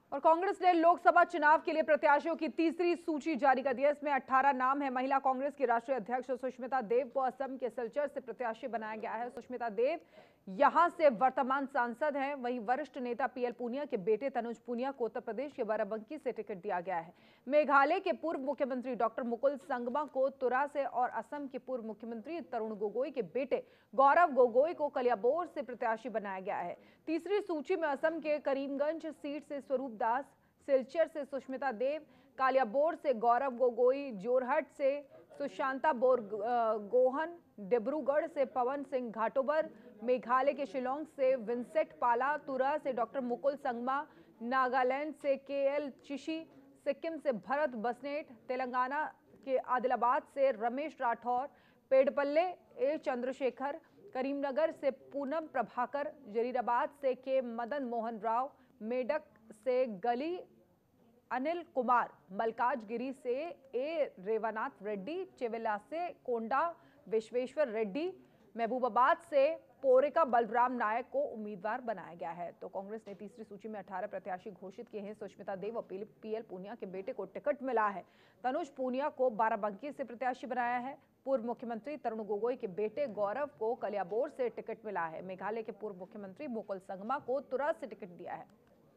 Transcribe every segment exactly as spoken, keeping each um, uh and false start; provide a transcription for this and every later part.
और कांग्रेस ने लोकसभा चुनाव के लिए प्रत्याशियों की तीसरी सूची जारी कर दी है। इसमें अठारह नाम है। महिला कांग्रेस की राष्ट्रीय अध्यक्ष सुष्मिता देव को असम के सिलचर से प्रत्याशी बनाया गया है। सुष्मिता देव यहां से वर्तमान सांसद हैं। वहीं वरिष्ठ नेता पीएल पूनिया के बेटे तनुज पूनिया को उत्तर प्रदेश के बाराबंकी से टिकट दिया गया है। मेघालय के पूर्व मुख्यमंत्री डॉक्टर मुकुल संगमा को तुरा से और असम के पूर्व मुख्यमंत्री तरुण गोगोई के बेटे गौरव गोगोई को कलियाबोर से प्रत्याशी बनाया गया है। तीसरी सूची में असम के करीमगंज सीट से स्वरूप दास, सिलचर से सुष्मिता देव, कालियाबोर से गौरव गोगोई, जोरहट से सुशांता बोरगोहन, डिब्रूगढ़ से पवन सिंह घाटोबर, मेघालय के शिलोंग से विंसेट पाला, तुरा से डॉक्टर मुकुल संगमा, नागालैंड से केएल चिशी, सिक्किम से भरत बसनेट, तेलंगाना के आदिलाबाद से रमेश राठौर, पेड़पल्ले ए चंद्रशेखर, करीमनगर से पूनम प्रभाकर, जरीराबाद से के मदन मोहन राव, मेडक से गली अनिल कुमार, मलकाजगिरी से ए रेवनाथ रेड्डी, चेवेला से कोंडा विश्वेश्वर रेड्डी, महबूबाबाद से पोरेका बलराम नायक को उम्मीदवार बनाया गया है। तो कांग्रेस ने तीसरी सूची में अठारह प्रत्याशी घोषित किए हैं। सुष्मिता देव और पीएल पूनिया के बेटे को टिकट मिला है। तनुज पूनिया को बाराबंकी से प्रत्याशी बनाया है। पूर्व मुख्यमंत्री तरुण गोगोई के बेटे गौरव को कलियाबोर से टिकट मिला है। मेघालय के पूर्व मुख्यमंत्री मुकुल संगमा को तुरा से टिकट दिया है।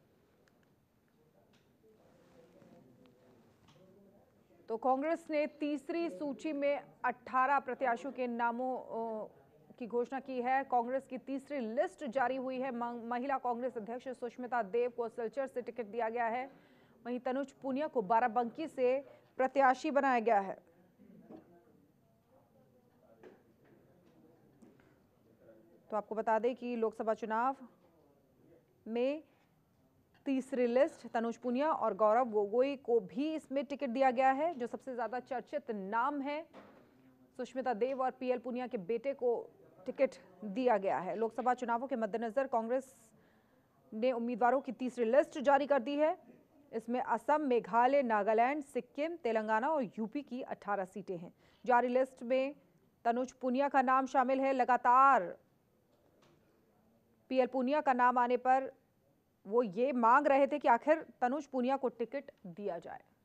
तो कांग्रेस ने तीसरी सूची में अठारह प्रत्याशियों के नामों की घोषणा की है। कांग्रेस की तीसरी लिस्ट जारी हुई है। महिला कांग्रेस अध्यक्ष सुष्मिता देव को सिलचर से टिकट दिया गया है। वहीं तनुज पूनिया को बाराबंकी से प्रत्याशी बनाया गया है। तो आपको बता दें कि लोकसभा चुनाव में तीसरी लिस्ट तनुज पूनिया और गौरव गोगोई को भी इसमें टिकट दिया गया है। जो सबसे ज्यादा चर्चित नाम है, सुष्मिता देव और पीएल पूनिया के बेटे को टिकट दिया गया है। लोकसभा चुनावों के मद्देनजर कांग्रेस ने उम्मीदवारों की तीसरी लिस्ट जारी कर दी है। इसमें असम, मेघालय, नागालैंड, सिक्किम, तेलंगाना और यूपी की अठारह सीटें हैं। जारी लिस्ट में तनुज पूनिया का नाम शामिल है। लगातार पीएल पूनिया का नाम आने पर वो ये मांग रहे थे कि आखिर तनुज पूनिया को टिकट दिया जाए।